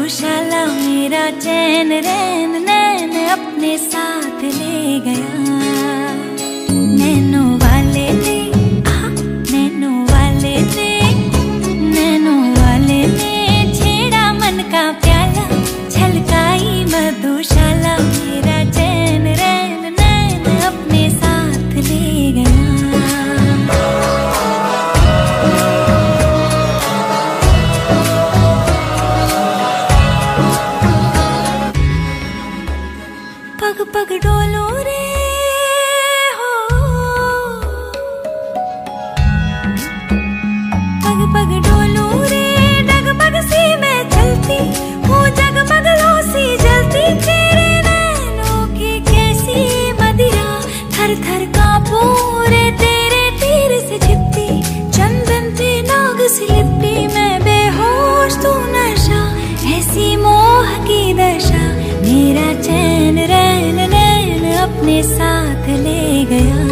मधुशाला मेरा चैन रैन नैन अपने साथ ले गया। नैनो वाले ने नैनो वाले ने नैनो वाले ने छेड़ा मन का प्याला, छलकाई मधुशाला मेरा चैन रैन नैन अपने साथ ले गया। पग पग डोलो रे हो, पग पग डोलो रे, डगमग सी मैं चलती हूँ, जगमग लो सी जलती तेरे नैनों की कैसी मदिरा। थर थर कांपू रे तेरे तीर से छिपती, चंदन पे नाग सी लिपटी मैं बेहोश तू नशा, ऐसी मोह की दशा मेरा चैन रैन नैन अपने साथ ले गया।